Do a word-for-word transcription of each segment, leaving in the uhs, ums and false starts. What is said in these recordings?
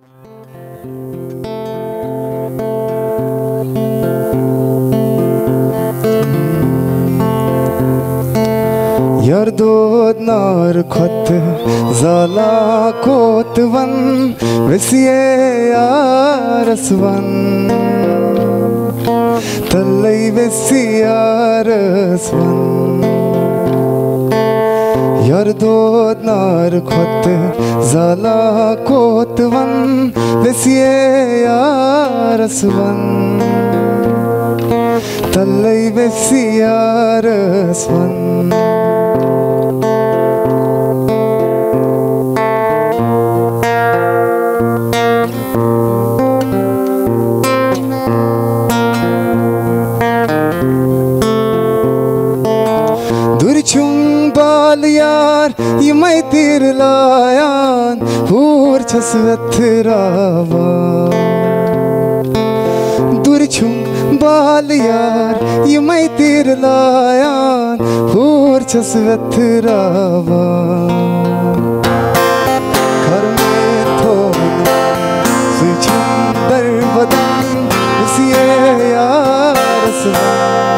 यार दोद नार खत ज़ाला कोत वन वसिए यारसवन तल्लई वसी यारसवन यार दोद नार खत ज़ाला कोत वन वसिए यारसवन तल्लई वसी यारसवन यार ये मैं तीर लायान हूर छसवथरावा दूर छुंग बाल यार ये मैं तीर लायान हूर छसवथरावा घर में थोड़ा सुचंदर बदन उसिए यार सवा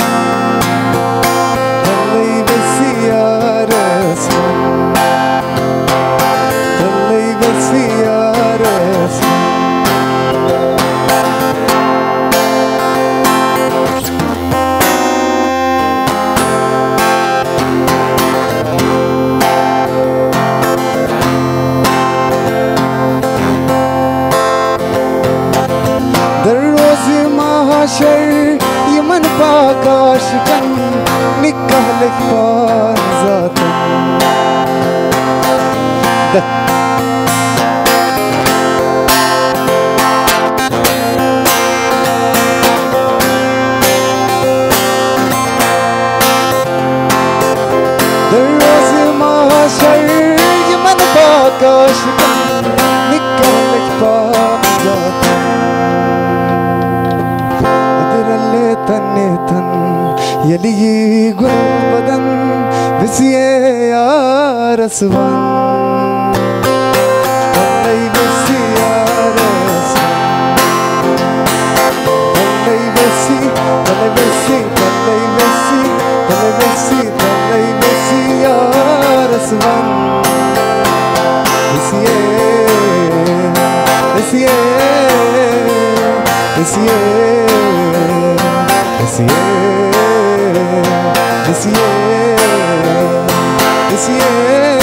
यमन पाकाश कन निकाल जातन दरोज महाशर यमन पाकाश कन निकाल जातन तन्ने तन यली गुल बदन विसिए यारसवन तल्लई वसी यारसवन तल्लई वसी तल्लई वसी तल्लई वसी तल्लई वसी तल्लई वसी यारसवन विसिए विसिए विसिए This year, this year, this year.